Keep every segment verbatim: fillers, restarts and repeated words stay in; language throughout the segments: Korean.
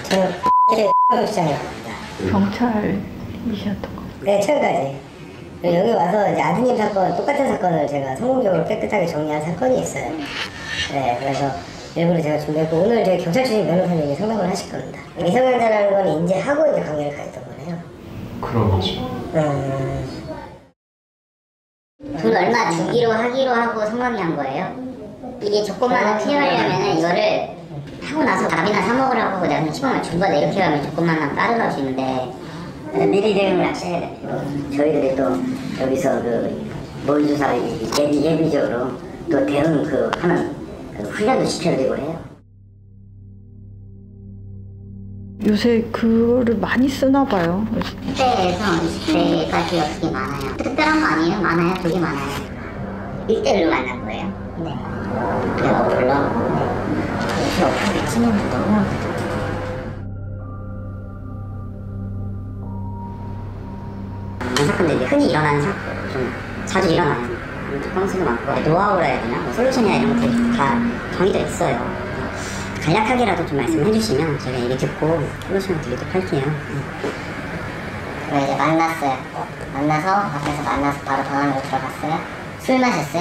저는 시장이었습니다. 경찰이셨던 거? 네, 최근까지. 여기 와서 이제 아드님 사건, 똑같은 사건을 제가 성공적으로 깨끗하게 정리한 사건이 있어요. 네, 그래서 일부러 제가 준비했고, 오늘 저희 경찰 출신 변호사님이 상담을 하실 겁니다. 미성년자라는 건 인지하고 이제 관계를 가졌던 거네요. 그런 거지. 음... 돈 얼마 주기로 하기로 하고 성관계 한 거예요. 이게 조건만을 피하려면 이거를 하고 나서 밥이나 사 먹으라고 내가 그냥 십만 원 준 거다 이렇게 하면 조건만 따라갈 수 있는데 미리 대응을 하셔야 돼요. 저희들이 또 여기서 그 몰주사 예비, 예비적으로 또 대응 그 하는 그 훈련도 시켜드리고 해요. 요새 그거를 많이 쓰나 봐요. 십 대에서 이십 대까지가 되게 많아요. 특별한 거 아니에요? 많아요? 되게 많아요. 일 대일로 만난 거예요. 네. 내가 불러? 네. 어떻게 미친놈도 너무 이런 사건들이 흔히 일어나는 사건, 좀 자주 일어나요. 건수도 많고 노하우라 해야 되나? 뭐 솔루션이나 이런 것들이 다 정해져 있어요. 간략하게라도 좀 말씀해 주시면 제가 얘기 듣고 솔루션을 드리도록 할게요. 그럼 이제 만났어요. 만나서 앞에서 만나서 바로 방 안으로 들어갔어요. 술 마셨어요?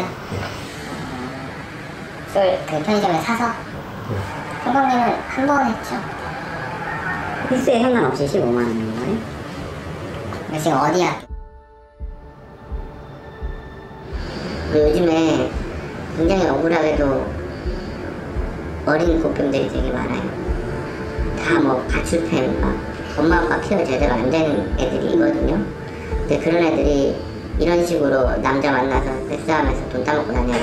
술 그 편의점에 사서? 성범님은 한 번 했죠. 횟수에 상관없이 십오만 원인 거예요? 지금 어디야? 요즘에 굉장히 억울하게도 어린 고병들이 되게 많아요. 다 뭐 가출팸, 막 엄마 아빠 케어 제대로 안 되는 애들이거든요. 근데 그런 애들이 이런 식으로 남자 만나서 섹스하면서 돈 따먹고 다녀요.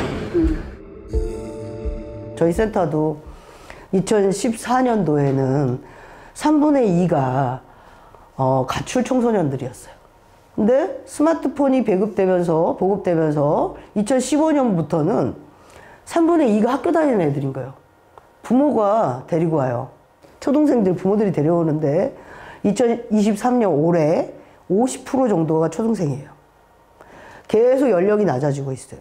저희 센터도 이천십사 년도에는 삼분의 이가 어, 가출 청소년들이었어요. 근데 스마트폰이 배급되면서 보급되면서 이천십오 년부터는 삼분의 이가 학교 다니는 애들인 거예요. 부모가 데리고 와요. 초등생들 부모들이 데려오는데 이천이십삼 년 올해 오십 퍼센트 정도가 초등생이에요. 계속 연령이 낮아지고 있어요.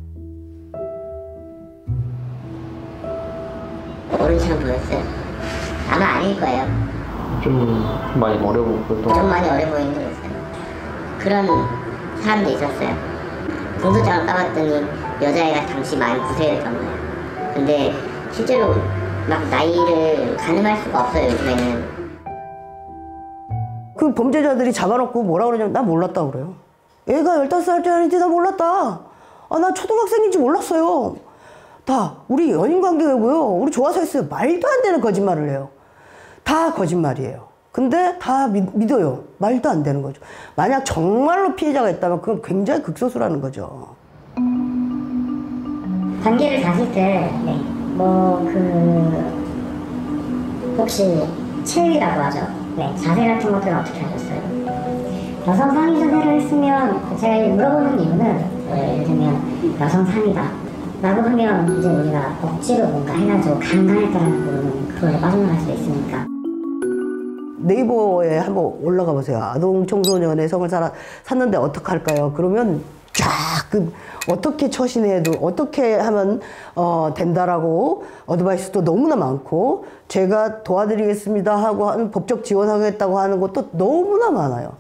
어른처럼 보였어요? 아마 아닐 거예요. 좀 많이 어려 보였던. 좀 많이 어려 보이는 게 있어요. 그런 사람도 있었어요. 공소장을 까봤더니 여자애가 당시 만 구 세를 넘어요. 근데 실제로 막 나이를 가늠할 수가 없어요, 요즘에는. 그 범죄자들이 잡아놓고 뭐라 그러냐면 나 몰랐다고 그래요. 애가 열다섯 살짜리인데 나 몰랐다. 아, 나 초등학생인지 몰랐어요. 다 우리 연인 관계고요. 우리 좋아서 했어요. 말도 안 되는 거짓말을 해요. 다 거짓말이에요. 근데 다 믿, 믿어요. 말도 안 되는 거죠. 만약 정말로 피해자가 있다면 그건 굉장히 극소수라는 거죠. 관계를 다실 때, 네. 뭐, 그, 혹시 체위라고 하죠? 네. 자세 같은 것들은 어떻게 하셨어요? 여성 상의 자세를 했으면, 제가 물어보는 이유는, 네, 예를 들면, 여성 상의다. 라고 하면, 이제 우리가 억지로 뭔가 해가지고 강간했다라는 부분은 그걸로 빠져나갈 수 있으니까. 네이버에 한번 올라가 보세요. 아동 청소년의 성을 살아, 샀는데 어떡할까요? 그러면 쫙 그 어떻게 처신해도 어떻게 하면 어, 된다라고 어드바이스도 너무나 많고 제가 도와드리겠습니다 하고 하는 법적 지원하겠다고 하는 것도 너무나 많아요.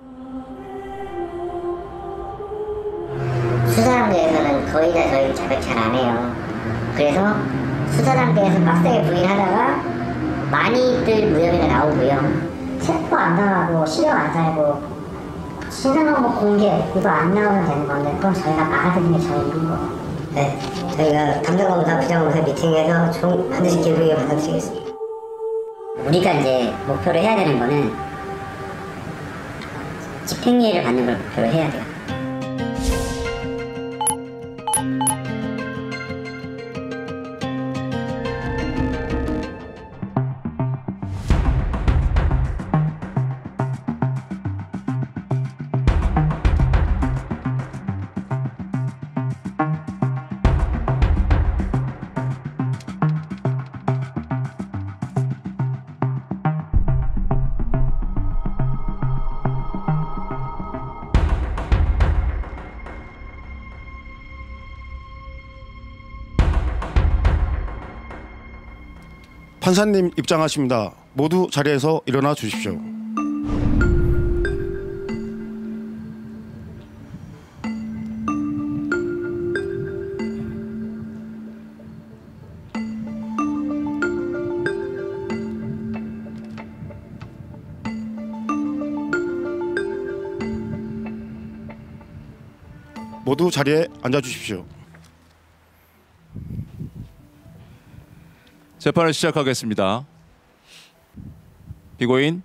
수사단계에서는 거의 다 저희 자백 잘 안 해요. 그래서 수사단계에서 빡세게 부인하다가 많이들 무혐의가 나오고요. 체포 안 당하고 실형 안 살고 신상정보 공개 이거 안 나오면 되는 건데 그럼 저희가 막아드리는 게 저희 있는 거예요. 네, 저희가 담당검사, 부장검사 미팅에서 총 반드시 기록에 받아드리겠습니다. 우리가 이제 목표로 해야 되는 거는 집행유예를 받는 걸 목표로 해야 돼요. 판사님 입장하십니다. 모두 자리에서 일어나 주십시오. 모두 자리에 앉아 주십시오. 재판을 시작하겠습니다. 피고인,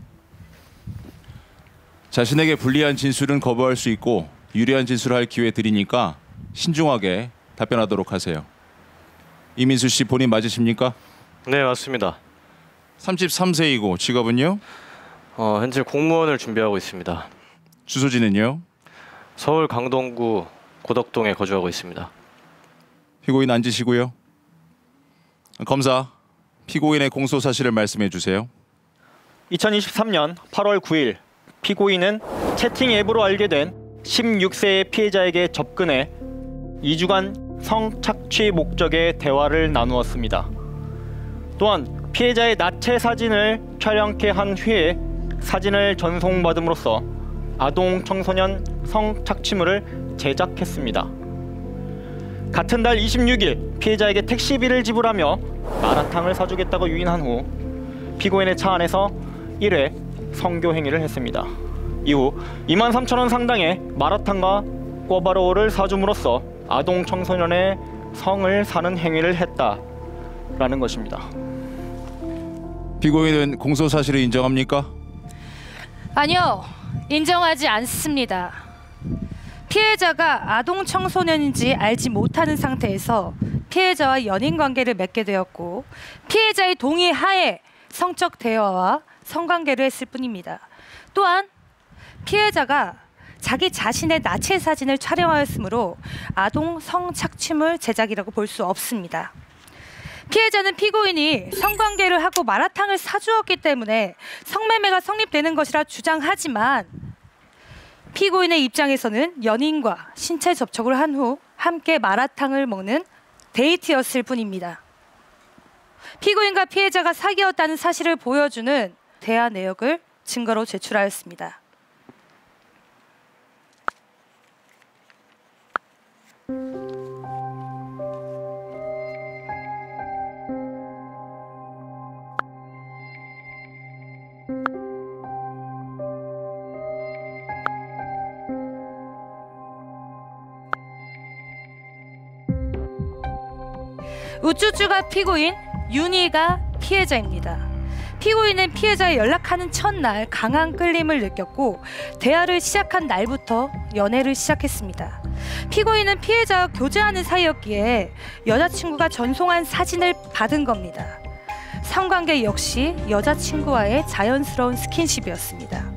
자신에게 불리한 진술은 거부할 수 있고 유리한 진술을 할 기회 드리니까 신중하게 답변하도록 하세요. 이민수 씨 본인 맞으십니까? 네, 맞습니다. 삼십삼 세이고 직업은요? 어, 현재 공무원을 준비하고 있습니다. 주소지는요? 서울 강동구 고덕동에 거주하고 있습니다. 피고인 앉으시고요. 검사, 피고인의 공소 사실을 말씀해 주세요. 이천이십삼 년 팔월 구일 피고인은 채팅 앱으로 알게 된 십육 세의 피해자에게 접근해 이 주간 성착취 목적의 대화를 나누었습니다. 또한 피해자의 나체 사진을 촬영케 한 후에 사진을 전송받음으로써 아동 청소년 성착취물을 제작했습니다. 같은 달 이십육 일 피해자에게 택시비를 지불하며 마라탕을 사주겠다고 유인한 후 피고인의 차 안에서 일 회 성교 행위를 했습니다. 이후 이만 삼천 원 상당의 마라탕과 꿔바로우를 사줌으로써 아동 청소년의 성을 사는 행위를 했다라는 것입니다. 피고인은 공소 사실을 인정합니까? 아니요, 인정하지 않습니다. 피해자가 아동 청소년인지 알지 못하는 상태에서 피해자와 연인 관계를 맺게 되었고 피해자의 동의 하에 성적 대화와 성관계를 했을 뿐입니다. 또한 피해자가 자기 자신의 나체 사진을 촬영하였으므로 아동 성착취물 제작이라고 볼 수 없습니다. 피해자는 피고인이 성관계를 하고 마라탕을 사주었기 때문에 성매매가 성립되는 것이라 주장하지만 피고인의 입장에서는 연인과 신체 접촉을 한 후 함께 마라탕을 먹는 데이트였을 뿐입니다. 피고인과 피해자가 사귀었다는 사실을 보여주는 대화 내역을 증거로 제출하였습니다. 우쭈쭈가 피고인, 윤희가 피해자입니다. 피고인은 피해자에 연락하는 첫날 강한 끌림을 느꼈고 대화를 시작한 날부터 연애를 시작했습니다. 피고인은 피해자와 교제하는 사이였기에 여자친구가 전송한 사진을 받은 겁니다. 성관계 역시 여자친구와의 자연스러운 스킨십이었습니다.